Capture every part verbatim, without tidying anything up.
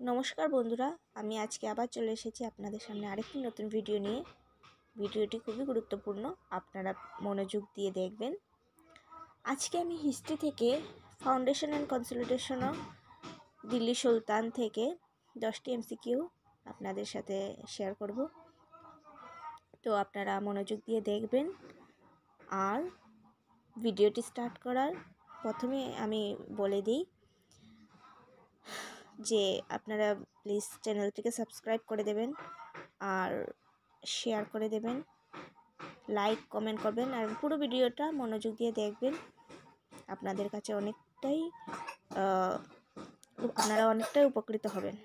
নমস্কার বন্ধুরা, আমি আজকে আবার চলে এসেছি আপনাদের সামনে আরেকটি নতুন ভিডিও নিয়ে। ভিডিওটি খুবই গুরুত্বপূর্ণ, আপনারা মনোযোগ দিয়ে দেখবেন। আজকে আমি হিস্ট্রি থেকে foundation and consolidation of Delhi sultan থেকে দশটি এমসিকিউ আপনাদের সাথে শেয়ার করব। তো আপনারা মনোযোগ দিয়ে দেখবেন। আর ভিডিওটি স্টার্ট করার প্রথমে আমি বলে দিই যে আপনারা প্লিজ চ্যানেলটিকে সাবস্ক্রাইব করে দেবেন আর শেয়ার করে দেবেন, লাইক কমেন্ট করবেন আর পুরো ভিডিওটা মনোযোগ দিয়ে দেখবেন। আপনাদের কাছে অনেকটাই আপনারা অনেকটাই উপকৃত হবেন।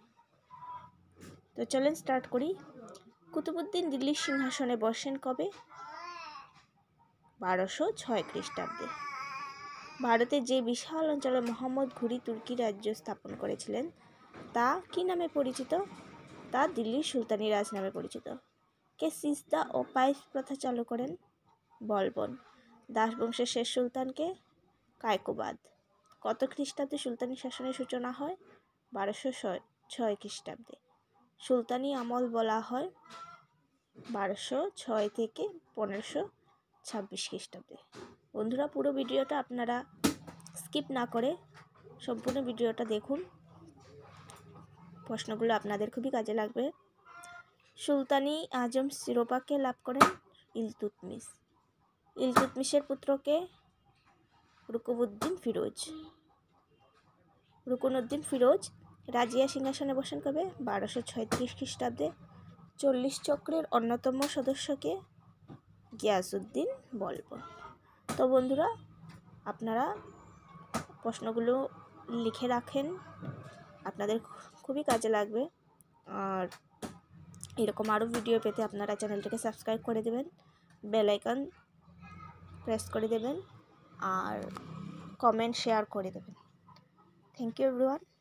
তো চলেন স্টার্ট করি। কুতুবউদ্দিন দিল্লির সিংহাসনে বসেন কবে? বারোশো ছয় খ্রিস্টাব্দে। ভারতের যে বিশাল অঞ্চলে মোহাম্মদ ঘুরি তুর্কি রাজ্য স্থাপন করেছিলেন তা কি নামে পরিচিত? তা দিল্লির সুলতানি রাজ নামে পরিচিত। কে সিজদা ও পাইস প্রথা চালু করেন? বলবন। দাস বংশের শেষ সুলতানকে? কায়কোবাদ। কত খ্রিস্টাব্দে সুলতানি শাসনের সূচনা হয়? বারোশো ছয় খ্রিস্টাব্দে। সুলতানি আমল বলা হয় বারোশো ছয় থেকে পনেরোশো ছাব্বিশ খ্রিস্টাব্দে। বন্ধুরা, পুরো ভিডিওটা আপনারা স্কিপ না করে সম্পূর্ণ ভিডিওটা দেখুন, প্রশ্নগুলো আপনাদের খুবই কাজে লাগবে। সুলতানি আজম শিরোপাকে লাভ করেন? ইলতুৎমিশ। ইলতুৎমিশের পুত্রকে? রুকনউদ্দিন ফিরোজ। রুকনউদ্দিন ফিরোজ রাজিয়া সিংহাসনে বসেন কবে? বারোশো ছয়ত্রিশ খ্রিস্টাব্দে। চল্লিশ চক্রের অন্যতম সদস্যকে? গিয়াসউদ্দিন বলবন। তো বন্ধুরা, আপনারা প্রশ্নগুলো লিখে রাখেন, আপনাদের খুবই কাজে লাগবে। আর এরকম আরও ভিডিও পেতে আপনারা চ্যানেলটিকে সাবস্ক্রাইব করে দেবেন, বেল আইকন প্রেস করে দেবেন আর কমেন্ট শেয়ার করে দেবেন। Thank you everyone.